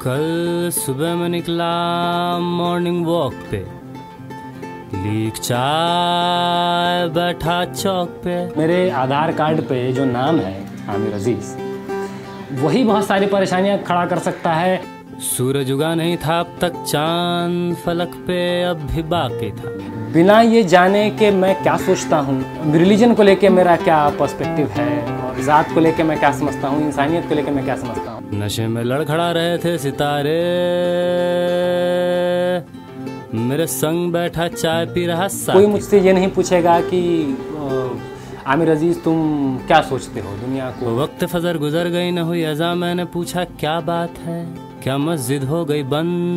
कल सुबह में निकला मॉर्निंग वॉक पे, लीक चाय बैठा चौक पे। मेरे आधार कार्ड पे जो नाम है आमिर अजीज, वही बहुत सारी परेशानियां खड़ा कर सकता है। सूरज उगा नहीं था अब तक, चांद फलक पे अब भी बाकी था। बिना ये जाने कि मैं क्या सोचता हूँ, रिलीजन को लेके मेरा क्या पर्सपेक्टिव है, और ज़ात को लेके मैं क्या समझता हूँ, इंसानियत को लेके मैं क्या समझता हूँ। नशे में लड़खड़ा रहे थे सितारे, मेरे संग बैठा चाय पी रहा साथी। कोई मुझसे ये नहीं पूछेगा कि आमिर अजीज तुम क्या सोचते हो दुनिया को। वक्त फजर गुजर गई न हुई अज़ा, मैंने पूछा क्या बात है, क्या मस्जिद हो गई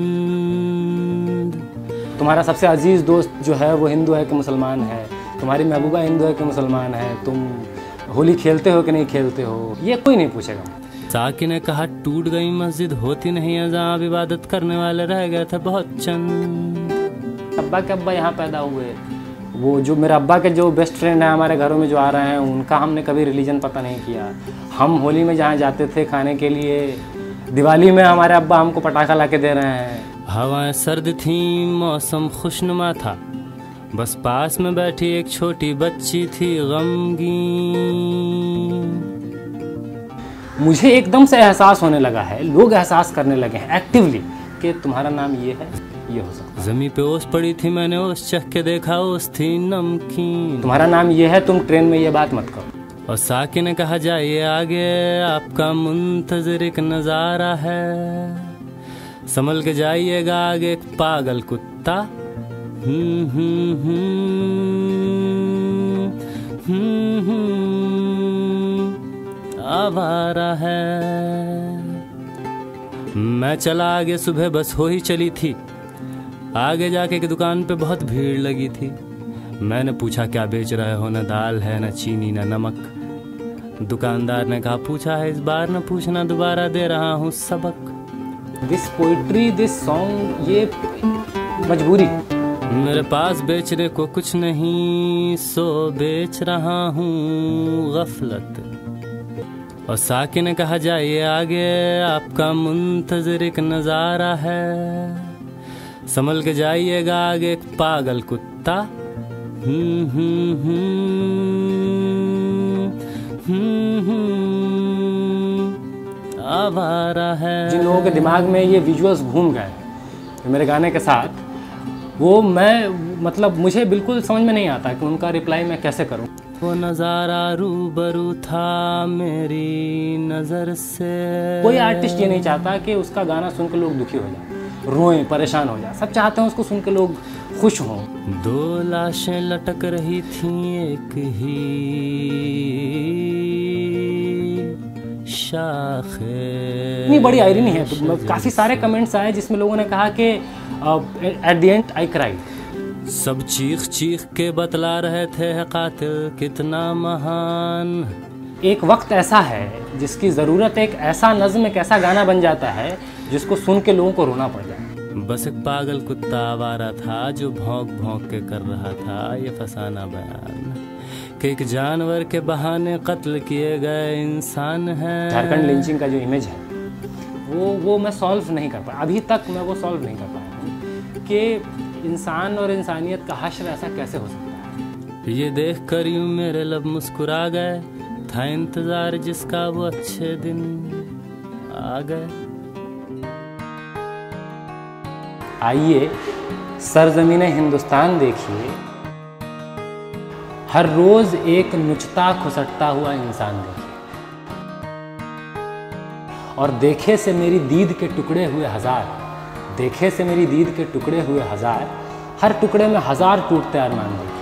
बंद। तुम्हारा सबसे अजीज दोस्त जो है वो हिंदू है कि मुसलमान है, तुम्हारी महबूबा हिंदू है कि मुसलमान है, तुम होली खेलते हो कि नहीं खेलते हो, ये कोई नहीं पूछेगा। साकी ने कहा टूट गई मस्जिद होती नहीं अज़ा, अब इबादत करने वाले रह गए थे बहुत चंद। अब्बा के अब्बा यहाँ पैदा हुए, वो जो मेरे अब्बा के जो बेस्ट फ्रेंड हैं हमारे घरों में जो आ रहे हैं, उनका हमने कभी रिलीजन पता नहीं किया। हम होली में जहाँ जाते थे खाने के लिए, दिवाली में हमारे अब्बा हमको पटाखा ला के दे रहे हैं। हवाएं सर्द थीं, मौसम खुशनुमा था, बस पास में बैठी एक छोटी बच्ची थी गमगीन। मुझे एकदम से एहसास होने लगा है, लोग एहसास करने लगे हैं एक्टिवली कि तुम्हारा नाम ये है, ये हो सकता है। जमीन पे ओस पड़ी थी, मैंने ओस चख के देखा, ओस थी नमकीन। तुम्हारा नाम ये है, तुम ट्रेन में ये बात मत करो। और साकी ने कहा जाइए आगे, आपका मुंतजर एक नजारा है, संभल के जाइएगा आगे, एक पागल कुत्ता आवारा है। मैं चला आगे, सुबह बस हो ही चली थी, आगे जाके की दुकान पे बहुत भीड़ लगी थी। मैंने पूछा क्या बेच रहे हो, न दाल है न चीनी न नमक। दुकानदार ने कहा पूछा है इस बार न पूछना दोबारा, दे रहा हूँ सबक। दिस पोइट्री दिस सॉन्ग, ये मजबूरी। मेरे पास बेचने को कुछ नहीं, सो बेच रहा हूँ गफलत। और साकी ने कहा जाइए आगे, आपका मुंतजर एक नजारा है, संभल के जाइएगा आगे, एक पागल कुत्ता आवारा है। जिन लोगों के दिमाग में ये विजुअल्स घूम गए मेरे गाने के साथ, वो मैं मतलब मुझे बिल्कुल समझ में नहीं आता कि उनका रिप्लाई मैं कैसे करूं। वो नज़ारा रूबरू था मेरी नज़र से। कोई आर्टिस्ट ये नहीं चाहता कि उसका गाना सुन के लोग दुखी हो जाए, रोएं, परेशान हो जाए। सब चाहते हैं उसको सुन के लोग खुश हों। दो लाशें लटक रही थीं एक ही शाखे। इतनी बड़ी आयरनी है। तो काफ़ी सारे कमेंट्स आए जिसमें लोगों ने कहा कि at the end I cry. सब चीख चीख के बतला रहे थे कातिल कितना महान। एक वक्त ऐसा है जिसकी ज़रूरत एक ऐसा नज़्म, एक ऐसा गाना बन जाता है जिसको सुन के लोगों को रोना पड़ जाए। बस एक पागल कुत्ता आवारा था जो भौंक भौंक के कर रहा था ये फसाना बयान कि एक जानवर के बहाने कत्ल किए गए इंसान है। झारखंड लिंचिंग का जो इमेज है वो मैं सॉल्व नहीं कर पाया, अभी तक मैं वो सॉल्व नहीं कर पाया हूँ कि इंसान और इंसानियत का हश्र ऐसा कैसे हो सकता है। ये देख कर यूं मेरे लब मुस्कुरा गए, था इंतजार जिसका वो अच्छे दिन आ गए। आइए सरजमीने हिंदुस्तान देखिए, हर रोज एक नुचता खुसटता हुआ इंसान देखिए, और देखे से मेरी दीद के टुकड़े हुए हजार, देखे से मेरी दीद के टुकड़े हुए हजार, हर टुकड़े में हजार टूटते अरमान देखिए।